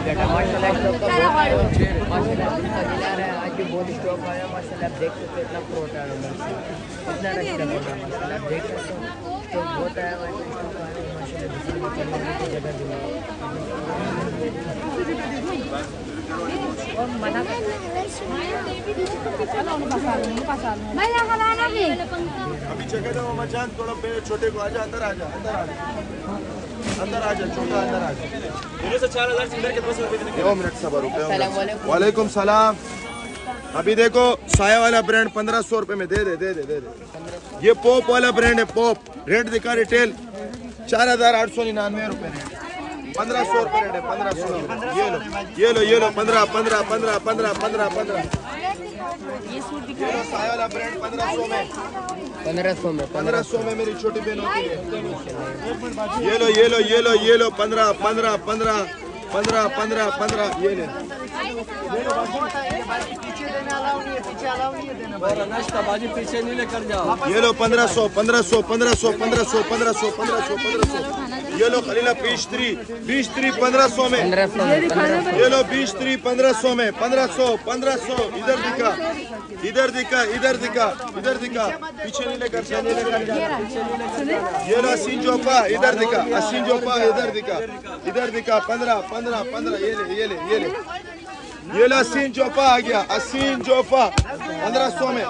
बेटा माशाल्लाह स्टॉक का बहुत माशाल्लाह दिल का दिला रहा है। आज भी बहुत स्टॉक आया माशाल्लाह। आप देख सकते हो इतना फ्रूट है इतना रश चल रहा है माशाल्लाह। आप देख सकते हो स्टॉक बहुत आया माशाल्लाह। दूसरी जगह दूंगा और मना अभी जगह दो मचान थोड़ा छोटे को आजा अंदर आजा अंदर आजा अंदर आजा छोटा अंदर आजा। 4000 सिंगर के 200 रुपए। 2 मिनट सबर रुपए। वालेकुम सलाम। अभी देखो साया वाला ब्रांड 1500 रुपए में दे दे दे दे दे दे। ये पॉप वाला ब्रांड है पॉप। रेट दिखा रिटेल 4899 रुपए। 1500 रुपए रेट है 1500। ये लो 15 15 15 15 15 15। ये लो साया वाला ब्रांड 1500 में 1500 में मेरी छोटी बहनों के लिए। ये लो 15 15 15 15 15 15 ये ले। पीछे नहीं लेकर जाओ। ये लो 1500 1500 1500 1500 1500 1500 1500। ये लो खलीला पीस 3 1500 में। ये लो पीस 3 1500 में 1500 1500। इधर दिखा इधर दिखा इधर दिखा इधर दिखा। पीछे नहीं लेकर जा। ये लो असीन जोपा इधर दिखा असीन जोपा इधर दिखा 15 15 15। ये ले ये लो असीन जोपा आ गया असीन जोपा 1500 में।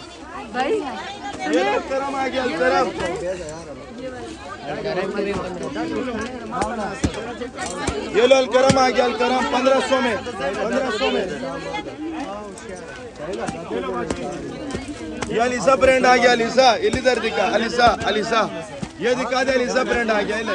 ये अलकरम आ गया अलकरम। ये लो अलकरम आ गया अलकरम 1500 में 1500 में। ये अलीसा ब्रांड आ गया अलीसा। इधर दिखा अलीसा अलीसा। ये दिखा दे अलीसा ब्रांड आ गया।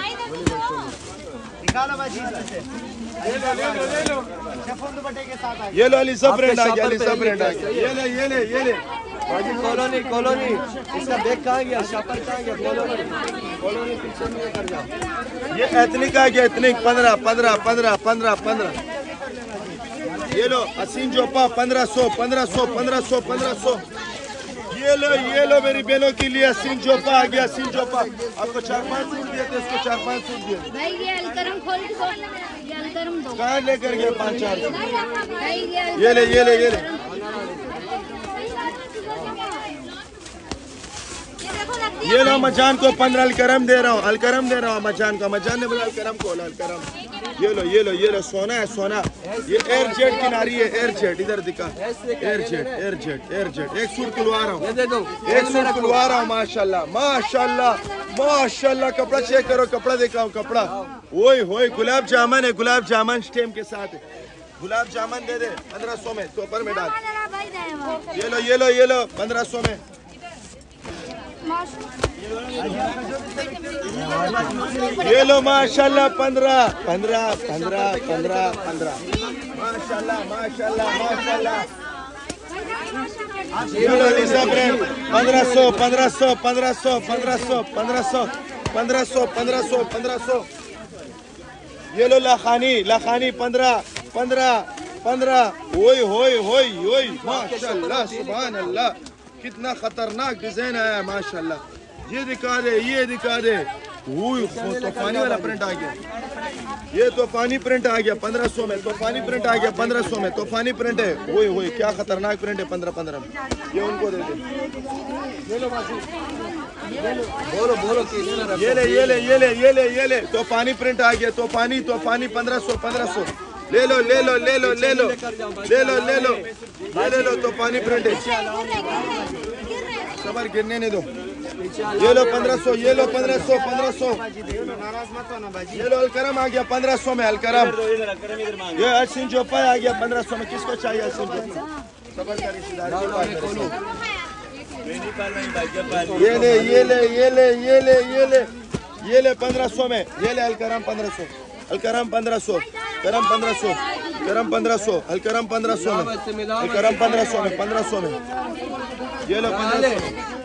ये लो अलीसा ब्रांड आ गया अलीसा ब्रांड आ गया। ये ले बाजी कॉलोनी इसका बैग कहाँ गया? शॉपर कहाँ गया? कॉलोनी पीछे नहीं लेकर जाओ। ये एथनिक आ गया एथनिक 15 15 15 15 15। ये लो असीन जोपा 1500 1500 1500 1500। ये लो मेरी बहनों के लिए असीन जोपा आ गया असीन जोपा। आपको 4-5 सूट दिए थे इसको 4-5 सूट दिए। भाई ये अलकरम खोल के दो। ये अलकरम दो। कहाँ लेकर गया 5-4? ये ले ये लो मचान को 15 अलकरम दे रहा हूँ मचान को। मचान ने बोला अलकरम को अलकरम। ये लो सोना है सोना। ये एयर जेट की नारी है एयर जेट। इधर दिखा एयर जेट। एक सूट खुलवा रहा हूँ माशाल्लाह माशाल्लाह माशाल्लाह। कपड़ा चेक करो कपड़ा दिखाओ कपड़ा। ओए गुलाब जामुन है गुलाब जामुन स्टेम के साथ है। गुलाब जामुन दे दे 1500 में टोपर में डाल। ये लो 1500 में। ये लो माशाल्लाह 15 15 15 15 15 माशाल्लाह माशाल्लाह माशाल्लाह। ये लो अलीसा ब्रांड 1500 1500 1500 1500 1500 1500 1500 1500। ये लो लाखानी 15 15 15। ओए माशाल्लाह सुभान अल्लाह। कितना खतरनाक डिजाइन आया है माशाल्लाह। ये दिखा दे तूफानी वाला प्रिंट आ गया। ये तूफानी प्रिंट आ गया 1500 में। तूफानी प्रिंट आ गया 1500 में। तूफानी प्रिंट है। ओए क्या खतरनाक प्रिंट है 15-15 में। ये उनको दे दे। बोलो ये ले तूफानी प्रिंट आ गया। तूफानी 1500 ले लो तूफानी प्रिंट है। सबर गिरने नहीं दो। ये लो 1500 ये लो 1500 1500। ये लो अलकरम आ गया 1500 में अलकरम। ये असीन जोपा आ गया 1500 में। किसको चाहिए असीन जोपा? सबर का रिश्तेदार ये ले 1500 में। ये ले अलकरम 1500 अलकरम 1500 अलकरम 1500 अलकरम 1500 में अलकरम 1500 में 1500 में। ये लो 1500।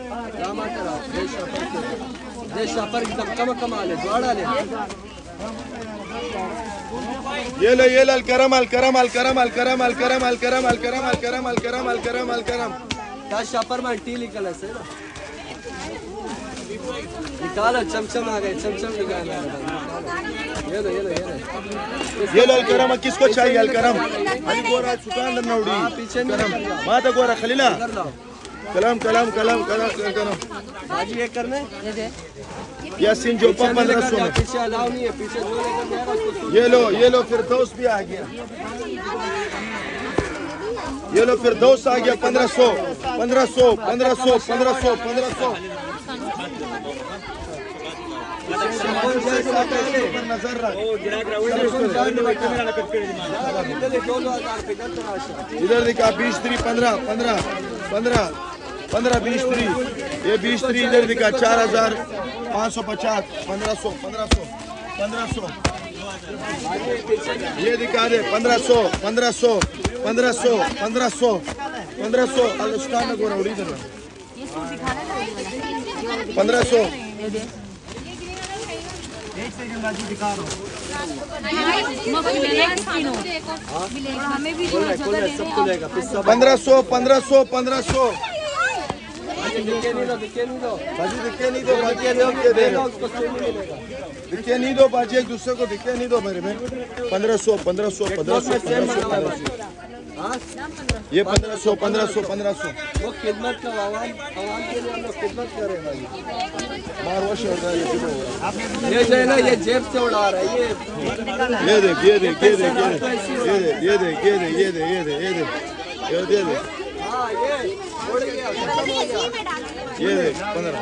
ये लो अलकरम क्या शॉपर में टी लिखल है। निकालो, चमचम आ गए, चमचम निकालना है। ये लो, ये लो, ये लो। ये लो अलकरम, किसको चाहिए अलकरम? अली गोरा सुकान नौड़ी पीछे करम माता गोरा खलीला कलम कलम कलम कलम कलम बाजी ये करने यासीन जो 1500 में पीछे अलाउ नहीं है, पीछे जो लेकर जाएगा उसको। ये लो फिरदौस भी आ गया, ये लो फिरदौस आ गया 1500 1500 1500 1500 1500 नजर रख इधर दिखा 20 3 15 15 15 15 20 3 ये 20 3 इधर दिखा 4550 1500 1500 1500 ये दिखा दे 1500 1500 1500 1500 1500 अलस्तान को रौड़ी दे 1500 एक सेकंड बाजी दिखा रहा हूँ। हमें भी जो 1500 1500 1500 दिखे नहीं दो, दिखे नहीं दो, बाजी दिखे नहीं दो, बाजी दिखे नहीं दो, बाजी एक दूसरे को दिखे नहीं दो मेरे में 1500 1500 1500 ये 1500 1500 1500 वो खिदमत का आवाम के लिए हम लोग खिदमत कर रहे हैं भाई। मारवाश हो रहा है ये जो है ना, ये जेब से उड़ा रहा है ये देख ये देख ये देख ये देख ये देख ये देख ये देख ये देख ये देख ये देख हाँ ये उड़ गया, खत्म हो गया। ये देख 15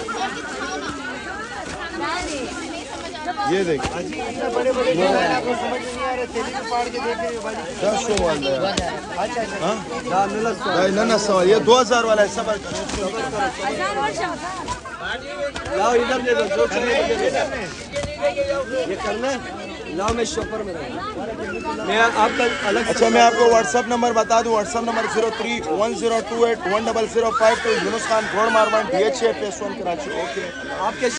ये देख बड़े बड़े आपको समझ नहीं आ रहे, तेली को फाड़ के देख रहे हो भाई। 1000 वाला है अच्छा हाँ हाँ मिला ना सवाल ये 2000 वाला है सबर लाओ इधर दे दो, जो चाहिए ये करना है। लाओ मैं शॉपर में रहूँगा, मैं आपका अलग। अच्छा मैं आपको व्हाट्सअप नंबर बता दूं, व्हाट्सअप नंबर 0310281005 यूनुस खान घोड़ मारवान DH पेशवन कराची। ओके आपके